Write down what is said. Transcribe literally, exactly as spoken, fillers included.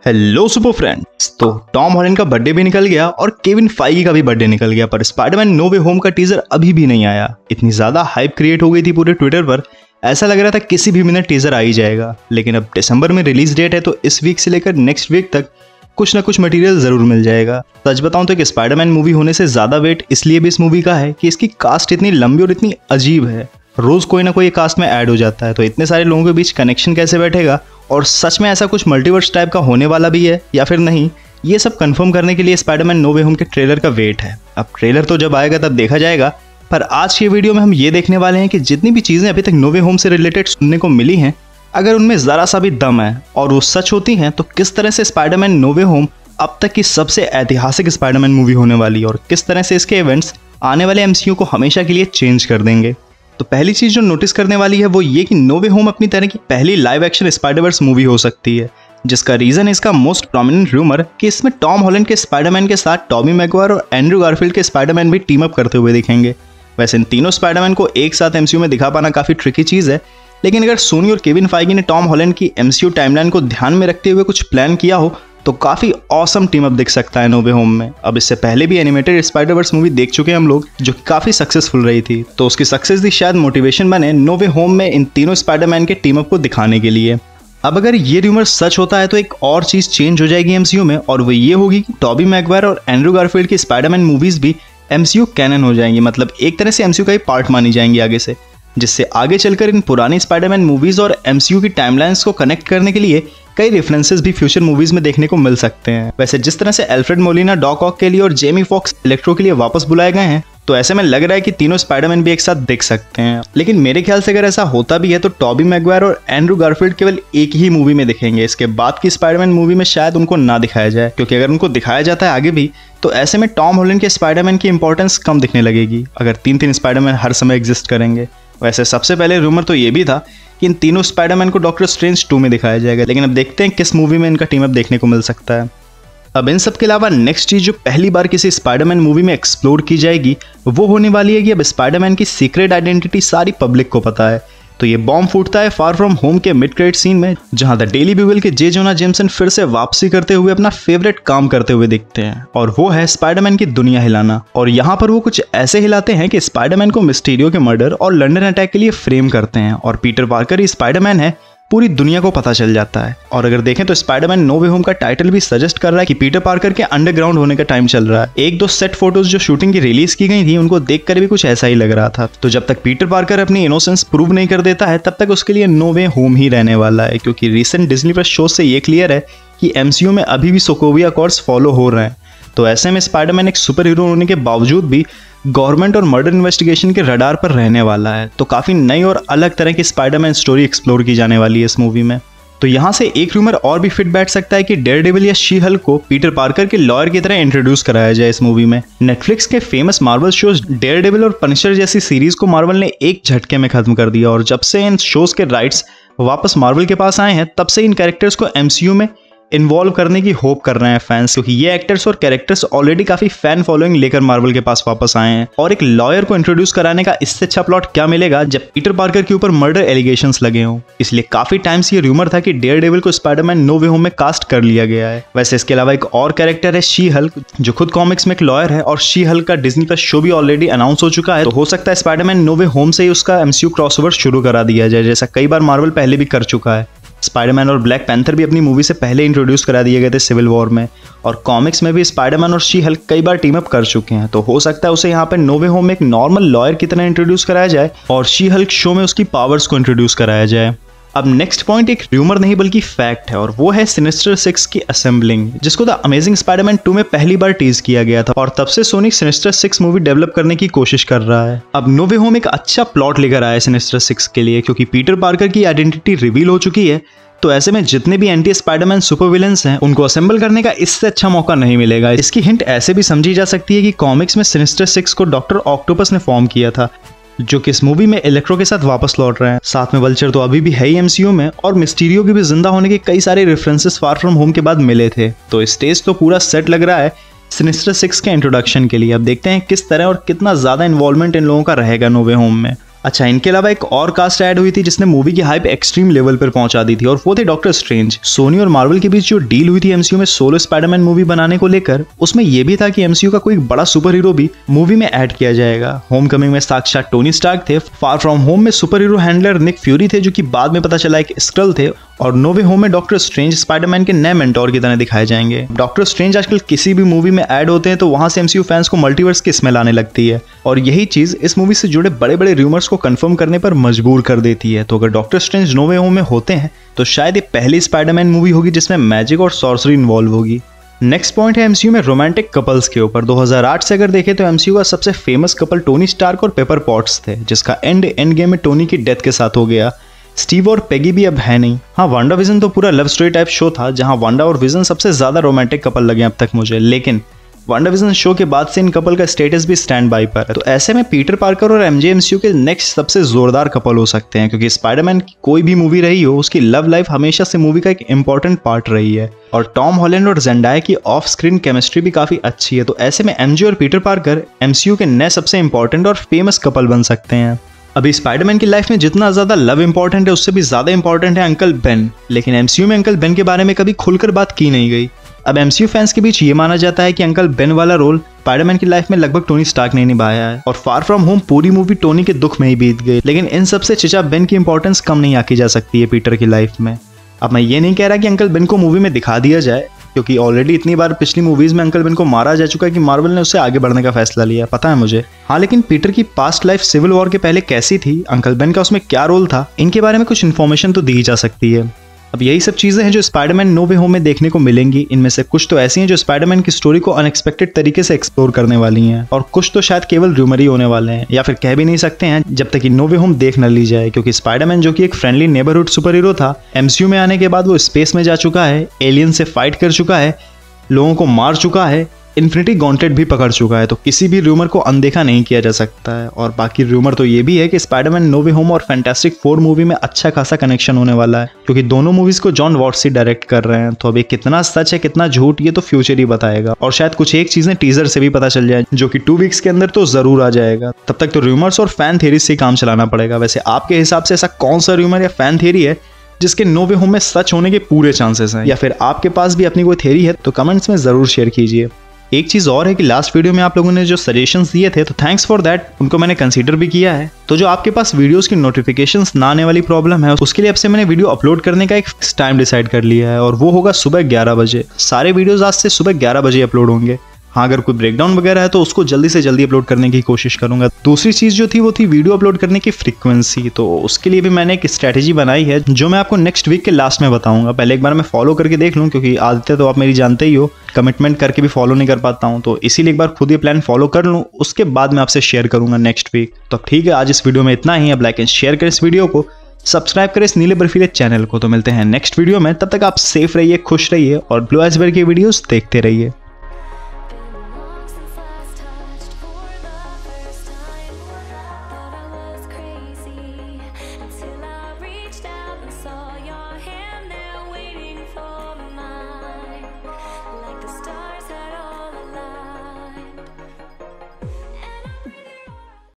Hello super friends. तो Tom Holland का birthday भी निकल गया और केविन फाइगी का भी बर्थडे निकल गया, पर स्पाइडरमैन नो वे होम का टीजर अभी भी नहीं आया। इतनी ज्यादा हाइप क्रिएट हो गई थी पूरे ट्विटर पर, ऐसा लग रहा था किसी भी मिनट टीजर आ ही जाएगा। लेकिन अब दिसंबर में रिलीज डेट है, तो इस वीक से लेकर नेक्स्ट वीक तक कुछ ना कुछ मटेरियल जरूर मिल जाएगा। सच बताऊं तो एक स्पाइडरमैन मूवी होने से ज्यादा वेट इसलिए भी इस मूवी का है कि इसकी कास्ट इतनी लंबी और इतनी अजीब है। रोज कोई ना कोई कास्ट में ऐड हो जाता है, तो इतने सारे लोगों के बीच कनेक्शन कैसे बैठेगा और सच में ऐसा कुछ मल्टीवर्स टाइप का होने वाला भी है या फिर नहीं, ये सब कंफर्म करने के लिए स्पाइडरमैन नो वे होम के ट्रेलर का वेट है। अब ट्रेलर तो जब आएगा तब देखा जाएगा, पर आज की वीडियो में हम ये देखने वाले हैं कि जितनी भी चीजें अभी तक नो वे होम से रिलेटेड सुनने को मिली हैं, अगर उनमें जरा सा भी दम है और वो सच होती हैं, तो किस तरह से स्पाइडरमैन नो वे होम अब तक की सबसे ऐतिहासिक स्पाइडरमैन मूवी होने वाली है और किस तरह से इसके इवेंट्स आने वाले एमसीयू को हमेशा के लिए चेंज कर देंगे। तो पहली चीज जो नोटिस करने वाली है वो ये कि नो वे होम अपनी तरह की पहली लाइव एक्शन स्पाइडरवर्स मूवी हो सकती है, जिसका रीजन है इसका मोस्ट प्रोमिनेंट रूमर कि इसमें टॉम हॉलैंड के स्पाइडरमैन के साथ टॉबी मैगवायर और एंड्रू गारफील्ड के स्पाइडरमैन भी टीम अप करते हुए दिखेंगे। वैसे इन तीनों स्पाइडरमैन को एक साथ एमसीयू में दिखा पाना काफी ट्रिकी चीज है, लेकिन अगर सोनी और केविन फाइगी ने टॉम हॉलैंड की एमसीयू टाइमलाइन को ध्यान में रखते हुए कुछ प्लान किया हो तो काफी ऑसम टीम अप दिख सकता है नो वे होम में। अब इससे पहले भी एनिमेटेड स्पाइडरवर्स मूवी देख चुके हैं हम लोग, जो काफी सक्सेसफुल रही थी, तो उसकी सक्सेस भी शायद मोटिवेशन बने नो वे होम में इन तीनों स्पाइडरमैन के टीम अप को दिखाने के लिए। अब अगर ये रूमर सच होता है तो एक और चीज चेंज हो जाएगी एमसीयू में, और वो ये होगी कि टॉबी मैगवायर और एंड्रू गारफील्ड की स्पाइडरमैन मूवीज भी एमसीयू कैनन हो जाएंगी, मतलब एक तरह से एमसीयू का ही पार्ट मानी जाएंगी आगे से, जिससे आगे चलकर इन पुरानी स्पाइडरमैन मूवीज और एमसीयू की टाइमलाइंस को कनेक्ट करने के लिए कई रेफरेंसेस भी फ्यूचर मूवीज में देखने को मिल सकते हैं। वैसे जिस तरह से एल्फ्रेड मोलिना डॉक ऑक के लिए और जेमी फॉक्स इलेक्ट्रो के लिए वापस बुलाए गए हैं, तो ऐसे में लग रहा है कि तीनों स्पाइडरमैन भी एक साथ दिख सकते हैं। लेकिन मेरे ख्याल से अगर ऐसा होता भी है तो टॉबी मैगवायर और एंड्रू गारफील्ड केवल एक ही मूवी में दिखेंगे, इसके बाद की स्पाइडरमैन मूवी में शायद उनको ना दिखाया जाए, क्योंकि अगर उनको दिखाया जाता है आगे भी तो ऐसे में टॉम हॉलैंड के स्पाइडरमैन की इंपॉर्टेंस कम दिखने लगेगी अगर तीन तीन स्पाइडरमैन हर समय एग्जिस्ट करेंगे। वैसे सबसे पहले रूमर तो ये भी था कि इन तीनों स्पाइडरमैन को डॉक्टर स्ट्रेंज टू में दिखाया जाएगा, लेकिन अब देखते हैं किस मूवी में इनका टीम अप देखने को मिल सकता है। अब इन सब के अलावा नेक्स्ट चीज जो पहली बार किसी स्पाइडरमैन मूवी में एक्सप्लोर की जाएगी वो होने वाली है कि अब स्पाइडरमैन की सीक्रेट आइडेंटिटी सारी पब्लिक को पता है। तो ये बॉम्ब फूटता है फार फ्रॉम होम के मिड क्रेडिट सीन में, जहां द डेली ब्यूगल के जे जोना जेमसन फिर से वापसी करते हुए अपना फेवरेट काम करते हुए दिखते हैं, और वो है स्पाइडरमैन की दुनिया हिलाना। और यहाँ पर वो कुछ ऐसे हिलाते हैं कि स्पाइडरमैन को मिस्टीरियो के मर्डर और लंदन अटैक के लिए फ्रेम करते हैं, और पीटर पार्कर ही स्पाइडरमैन है पूरी दुनिया को पता चल जाता है। और अगर देखें तो स्पाइडरमैन नो वे होम का टाइटल भी सजेस्ट कर रहा है कि पीटर पार्कर के अंडरग्राउंड होने का टाइम चल रहा है। एक दो सेट फोटोज जो शूटिंग की रिलीज की गई थी उनको देखकर भी कुछ ऐसा ही लग रहा था। तो जब तक पीटर पार्कर अपनी इनोसेंस प्रूव नहीं कर देता है तब तक उसके लिए नो वे होम ही रहने वाला है, क्योंकि रिसेंट डिज्नी प्लस शो से ये क्लियर है कि एमसीयू में अभी भी सोकोविया अकॉर्ड्स फॉलो हो रहे हैं। तो ऐसे में स्पाइडरमैन एक सुपर हीरो होने के बावजूद भी गवर्नमेंट और मर्डर इन्वेस्टिगेशन के रडार पर रहने वाला है, तो काफी नई और अलग तरह की स्पाइडरमैन स्टोरी एक्सप्लोर की जाने वाली है इस मूवी में। तो यहाँ से एक रूमर और भी फिट बैठ सकता है कि डेयरडेविल या शी हल्क को पीटर पार्कर के लॉयर की तरह इंट्रोड्यूस कराया जाए इस मूवी में। नेटफ्लिक्स के फेमस मार्वल शोज डेयरडेविल और पनिशर जैसी सीरीज को मार्वल ने एक झटके में खत्म कर दिया, और जब से इन शोज के राइट्स वापस मार्वल के पास आए हैं तब से इन कैरेक्टर्स को एमसीयू में इन्वॉल्व करने की होप कर रहे हैं फैंस, क्योंकि ये एक्टर्स और कैरेक्टर्स ऑलरेडी काफी फैन फॉलोइंग लेकर मार्वल के पास वापस आए हैं। और एक लॉयर को इंट्रोड्यूस कराने का इससे अच्छा प्लॉट क्या मिलेगा जब पीटर पार्कर के ऊपर मर्डर एलिगेशंस लगे हों। इसलिए काफी टाइम से ये रूमर था कि डेयरडेविल को स्पाइडरमैन नो वे होम में कास्ट कर लिया गया है। वैसे इसके अलावा एक और कैरेक्टर है शी हल्क, जो खुद कॉमिक्स में एक लॉयर है, और शी हल्क का डिज्नी प्लस शो भी ऑलरेडी अनाउंस हो चुका है, तो हो सकता है स्पाइडरमैन नो वे होम से ही उसका एमसीयू क्रॉसओवर शुरू करा दिया जाए, जैसा कई बार मार्वल पहले भी कर चुका है। स्पाइडरमैन और ब्लैक पैंथर भी अपनी मूवी से पहले इंट्रोड्यूस करा दिए गए थे सिविल वॉर में, और कॉमिक्स में भी स्पाइडरमैन और शी हल्क कई बार टीम अप कर चुके हैं, तो हो सकता है उसे यहाँ पे नो वे होम में एक नॉर्मल लॉयर की तरह इंट्रोड्यूस कराया जाए और शी हल्क शो में उसकी पावर्स को इंट्रोड्यूस कराया जाए। अब नेक्स्ट पॉइंट एक रूमर नहीं बल्कि फैक्ट है, और वो है सिनिस्टर सिक्स की असेंबलिंग, जिसको द अमेजिंग स्पाइडरमैन टू में पहली बार टीज किया गया था, और तब से Sony Sinister Six movie develop करने की कोशिश कर रहा है। अब नो वे होम एक अच्छा प्लॉट लेकर आया है सिनिस्टर सिक्स के लिए, क्योंकि पीटर पार्कर की आइडेंटिटी रिवील हो चुकी है, तो ऐसे में जितने भी एंटी स्पाइडरमैन सुपर विलेंस हैं उनको असेंबल करने का इससे अच्छा मौका नहीं मिलेगा। इसकी हिंट ऐसे भी समझी जा सकती है कि कॉमिक्स में सिनिस्टर सिक्स को डॉक्टर ऑक्टोपस ने फॉर्म किया था, जो कि इस मूवी में इलेक्ट्रो के साथ वापस लौट रहे हैं। साथ में वल्चर तो अभी भी है ही एमसीयू में, और मिस्टीरियो के भी जिंदा होने के कई सारे रेफरेंसेस फार फ्रॉम होम के बाद मिले थे, तो स्टेज तो पूरा सेट लग रहा है सिनिस्टर सिक्स के इंट्रोडक्शन के लिए। अब देखते हैं किस तरह और कितना ज्यादा इन्वॉल्वमेंट इन लोगों का रहेगा नो वे होम में। अच्छा, इनके अलावा एक और कास्ट ऐड हुई थी जिसने मूवी की हाइप एक्सट्रीम लेवल पर पहुंचा दी थी और वो थे डॉक्टर स्ट्रेंज। सोनी और मार्वल के बीच जो डील हुई थी एमसीयू में सोलो स्पाइडरमैन मूवी बनाने को लेकर, उसमें यह भी था कि एमसीयू का कोई बड़ा सुपर हीरो भी मूवी में ऐड किया जाएगा। होमकमिंग में साक्षात टोनी स्टार्क थे, फार फ्रॉम होम में superhero handler Nick Fury थे जो कि बाद में पता चला एक स्क्रल थे, और नो वे होम में डॉक्टर स्ट्रेंज स्पाइडरमैन के नए मेंटोर की तरह दिखाए जाएंगे। डॉक्टर स्ट्रेंज आजकल किसी भी मूवी में ऐड होते हैं तो वहां से एमसीयू फैंस को मल्टीवर्स की स्मेल आने लगती है, और यही चीज इस मूवी से जुड़े बड़े बड़े रूमर्स को कंफर्म करने पर मजबूर कर देती है। तो अगर डॉक्टर स्ट्रेंज नो वे होम में होते हैं तो शायद ये पहली स्पाइडरमैन मूवी होगी जिसमें मैजिक और सॉर्सरी इन्वॉल्व होगी। नेक्स्ट पॉइंट है एमसीयू में रोमांटिक कपल्स के ऊपर। दो हज़ार आठ से अगर देखें तो एमसीयू का सबसे फेमस कपल टोनी स्टार्क और पेपर पॉट्स थे, जिसका एंड एंड गेम में टोनी की डेथ के साथ हो गया। स्टीव और पेगी भी अब है नहीं। हाँ, वांडा विजन तो पूरा लव स्टोरी टाइप शो था जहां वांडा और विजन सबसे ज्यादा रोमांटिक कपल लगे अब तक मुझे, लेकिन वांडा विजन शो के बाद से इन कपल का स्टेटस भी स्टैंड बाई पर है। तो ऐसे में पीटर पार्कर और एमजे एमसीयू के नेक्स्ट सबसे जोरदार कपल हो सकते हैं, क्योंकि स्पाइडरमैन की कोई भी मूवी रही हो उसकी लव लाइफ हमेशा से मूवी का एक इंपॉर्टेंट पार्ट रही है, और टॉम हॉलैंड और जेंडाया की ऑफ स्क्रीन केमिस्ट्री भी काफी अच्छी है। तो ऐसे में एमजे और पीटर पार्कर एमसीयू के नए सबसे इंपॉर्टेंट और फेमस कपल बन सकते हैं। अभी स्पाइडरमैन की लाइफ में जितना ज्यादा लव इंपॉर्टेंट है उससे भी ज्यादा इंपॉर्टेंट है अंकल बेन, लेकिन एमसीयू में अंकल बेन के बारे में कभी खुलकर बात की नहीं गई। अब एमसीयू फैंस के बीच ये माना जाता है कि अंकल बेन वाला रोल स्पाइडरमैन की लाइफ में लगभग टोनी स्टार्क ने निभाया है, और फार फ्रॉम होम पूरी मूवी टोनी के दुख में ही बीत गई, लेकिन इन सबसे चिचा बेन की इंपॉर्टेंस कम नहीं आकी जा सकती है पीटर की लाइफ में। अब मैं ये नहीं कह रहा कि अंकल बेन को मूवी में दिखा दिया जाए, क्योंकि ऑलरेडी इतनी बार पिछली मूवीज में अंकल बेन को मारा जा चुका है कि मार्वल ने उससे आगे बढ़ने का फैसला लिया, पता है मुझे। हाँ, लेकिन पीटर की पास्ट लाइफ सिविल वॉर के पहले कैसी थी, अंकल बेन का उसमें क्या रोल था, इनके बारे में कुछ इन्फॉर्मेशन तो दी जा सकती है। अब यही सब चीजें हैं जो स्पाइडरमैन नो वे होम में देखने को मिलेंगी। इनमें से कुछ तो ऐसी हैं जो स्पाइडरमैन की स्टोरी को अनएक्सपेक्टेड तरीके से एक्सप्लोर करने वाली हैं, और कुछ तो शायद केवल रूमर ही होने वाले हैं, या फिर कह भी नहीं सकते हैं जब तक कि नो वे होम देख न ली जाए। क्योंकि स्पाइडरमैन जो कि एक फ्रेंडली नेबरहुड सुपर हीरो था, एमसीयू में आने के बाद वो स्पेस में जा चुका है, एलियन से फाइट कर चुका है, लोगों को मार चुका है, इन्फिनिटी गॉन्टलेट भी पकड़ चुका है, तो किसी भी रूमर को अनदेखा नहीं किया जा सकता है। और बाकी रूमर तो ये भी है कि स्पाइडरमैन नो वे होम और फैंटास्टिक फोर मूवी में अच्छा खासा कनेक्शन होने वाला है, क्योंकि दोनों मूवीज को जॉन वॉट्स डायरेक्ट कर रहे हैं। तो अब ये कितना सच है कितना झूठ ये तो फ्यूचर ही बताएगा, और शायद कुछ एक चीजें टीजर से भी पता चल जाए, जो कि टू वीक्स के अंदर तो जरूर आ जाएगा। तब तक तो रूमर्स और फैन थियरी से काम चलाना पड़ेगा। वैसे आपके हिसाब से ऐसा कौन सा रूमर या फैन थियरी है जिसके नो वे होम में सच होने के पूरे चांसेस हैं, या फिर आपके पास भी अपनी कोई थियरी है तो कमेंट्स में जरूर शेयर कीजिए। एक चीज और है कि लास्ट वीडियो में आप लोगों ने जो सजेशंस दिए थे, तो थैंक्स फॉर दैट, उनको मैंने कंसीडर भी किया है। तो जो आपके पास वीडियोस की नोटिफिकेशंस ना आने वाली प्रॉब्लम है, उसके लिए अब से मैंने वीडियो अपलोड करने का एक टाइम डिसाइड कर लिया है, और वो होगा सुबह ग्यारह बजे। सारे वीडियोस आज से सुबह ग्यारह बजे अपलोड होंगे। हाँ, अगर कोई ब्रेकडाउन वगैरह है तो उसको जल्दी से जल्दी अपलोड करने की कोशिश करूंगा। दूसरी चीज जो थी वो थी वीडियो अपलोड करने की फ्रीक्वेंसी। तो उसके लिए भी मैंने एक स्ट्रैटेजी बनाई है जो मैं आपको नेक्स्ट वीक के लास्ट में बताऊंगा। पहले एक बार मैं फॉलो करके देख लूँ, क्योंकि आदतें तो आप मेरी जानते ही हो, कमिटमेंट करके भी फॉलो नहीं कर पाता हूँ, तो इसीलिए एक बार खुद ये प्लान फॉलो कर लूँ, उसके बाद मैं आपसे शेयर करूंगा नेक्स्ट वीक। तो ठीक है, आज इस वीडियो में इतना ही। अब लाइक एंड शेयर करें इस वीडियो को, सब्सक्राइब करें इस नीले बर्फीले चैनल को। तो मिलते हैं नेक्स्ट वीडियो में, तब तक आप सेफ रहिए, खुश रहिए और ब्लू एजबर की वीडियोस देखते रहिए।